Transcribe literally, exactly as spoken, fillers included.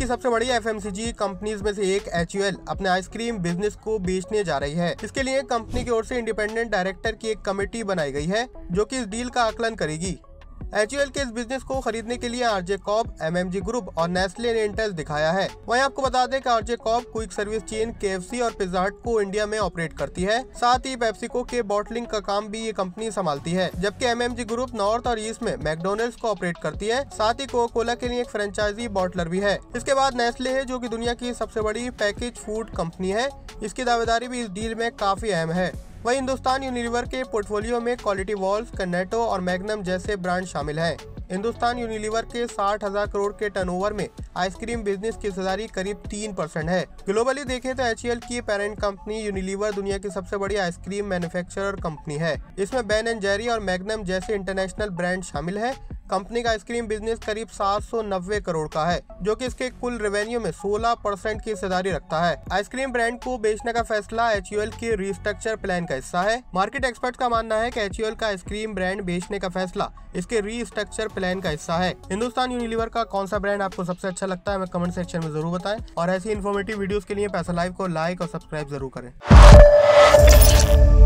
की सबसे बड़ी एफएमसीजी कंपनीज में से एक एच यू एल अपने आइसक्रीम बिजनेस को बेचने जा रही है। इसके लिए कंपनी की ओर से इंडिपेंडेंट डायरेक्टर की एक कमेटी बनाई गई है जो कि इस डील का आकलन करेगी। एच यू एल के इस बिजनेस को खरीदने के लिए RJ corp, M M G group और नेस्ले ने इंटरेस्ट दिखाया है। वहीं आपको बता दें कि RJ corp quick service chain K F C और पिज़्ज़ा हट को इंडिया में ऑपरेट करती है। साथ ही पेप्सिको के बॉटलिंग का काम भी ये कंपनी संभालती है, जबकि M M G group north और ईस्ट में मैकडोनल्ड्स को ऑपरेट करती है। साथ ही कोका कोला के लिए एक फ्रेंचाइजी बॉटलर भी है। इसके बाद नेस्ले है जो की दुनिया की सबसे बड़ी पैकेज फूड कंपनी है। इसकी दावेदारी भी इस डील में काफी अहम है। वहीं हिंदुस्तान यूनिलीवर के पोर्टफोलियो में क्वालिटी वॉल्स, कर्नेटो और मैग्नम जैसे ब्रांड शामिल हैं। हिंदुस्तान यूनिलीवर के साठ हजार करोड़ के टर्नओवर में आइसक्रीम बिजनेस की हिस्सेदारी करीब तीन परसेंट है। ग्लोबली देखें तो एच यू एल की पेरेंट कंपनी यूनिलीवर दुनिया की सबसे बड़ी आइसक्रीम मैन्युफैक्चरर कंपनी है। इसमें बेन एंड जेरी और मैग्नम जैसे इंटरनेशनल ब्रांड शामिल है। कंपनी का आइसक्रीम बिजनेस करीब सात सौ नब्बे करोड़ का है, जो कि इसके कुल रेवेन्यू में सोलह परसेंट की हिस्सेदारी रखता है। आइसक्रीम ब्रांड को बेचने का फैसला एच यू एल के रीस्ट्रक्चर प्लान का हिस्सा है। मार्केट एक्सपर्ट का मानना है कि एच यू एल का आइसक्रीम ब्रांड बेचने का फैसला इसके रीस्ट्रक्चर प्लान का हिस्सा है। हिंदुस्तान यूनिलीवर का कौन सा ब्रांड आपको सबसे अच्छा लगता है, हमें कमेंट सेक्शन में जरूर बताएं। और ऐसी इन्फॉर्मेटिव वीडियोस के लिए पैसा लाइव को लाइक और सब्सक्राइब जरूर करें।